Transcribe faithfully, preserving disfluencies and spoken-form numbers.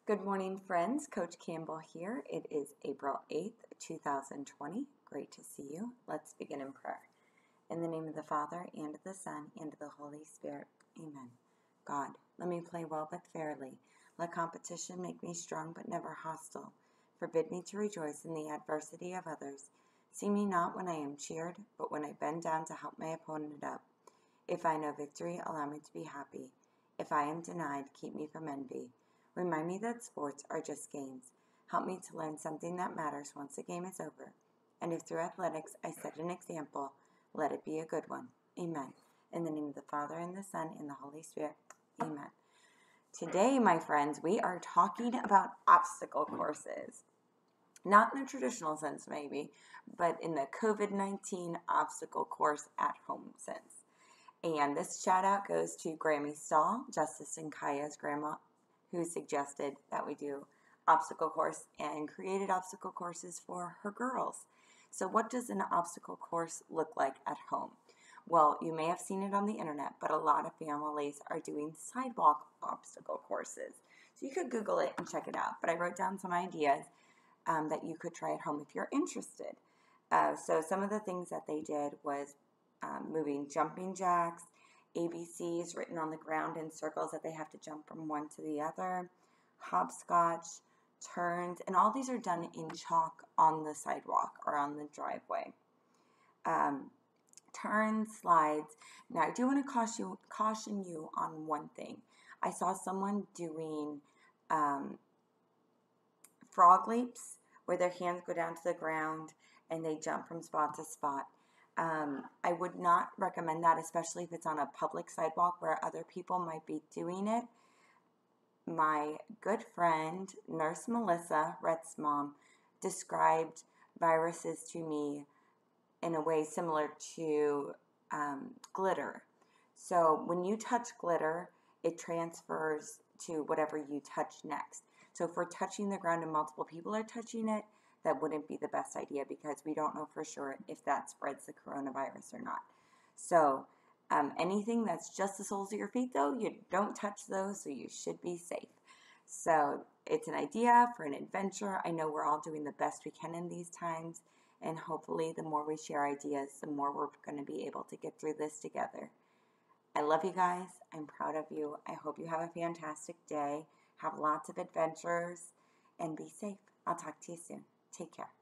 Good morning, friends. Coach Campbell here. It is April eighth, two thousand twenty. Great to see you. Let's begin in prayer. In the name of the Father, and of the Son, and of the Holy Spirit. Amen. God, let me play well but fairly. Let competition make me strong but never hostile. Forbid me to rejoice in the adversity of others. See me not when I am cheered, but when I bend down to help my opponent up. If I know victory, allow me to be happy. If I am denied, keep me from envy. Remind me that sports are just games. Help me to learn something that matters once the game is over. And if through athletics I set an example, let it be a good one. Amen. In the name of the Father, and the Son, and the Holy Spirit. Amen. Today, my friends, we are talking about obstacle courses. Not in the traditional sense, maybe, but in the COVID nineteen obstacle course at home sense. And this shout out goes to Grammy Stahl, Justice and Kaya's grandma, who suggested that we do obstacle course and created obstacle courses for her girls. So what does an obstacle course look like at home? Well, you may have seen it on the internet, but a lot of families are doing sidewalk obstacle courses. So you could Google it and check it out. But I wrote down some ideas um, that you could try at home if you're interested. Uh, so some of the things that they did was um, moving jumping jacks, A B Cs written on the ground in circles that they have to jump from one to the other, hopscotch, turns, and all these are done in chalk on the sidewalk or on the driveway. Um, turns, slides. Now, I do want to caution you, caution you on one thing. I saw someone doing um, frog leaps where their hands go down to the ground and they jump from spot to spot. Um, I would not recommend that, especially if it's on a public sidewalk where other people might be doing it. My good friend, Nurse Melissa, Rhett's mom, described viruses to me in a way similar to um, glitter. So when you touch glitter, it transfers to whatever you touch next. So if we're touching the ground and multiple people are touching it, that wouldn't be the best idea because we don't know for sure if that spreads the coronavirus or not. So um, anything that's just the soles of your feet, though, you don't touch those, so you should be safe. So it's an idea for an adventure. I know we're all doing the best we can in these times, and hopefully the more we share ideas, the more we're going to be able to get through this together. I love you guys. I'm proud of you. I hope you have a fantastic day. Have lots of adventures, and be safe. I'll talk to you soon. Take care.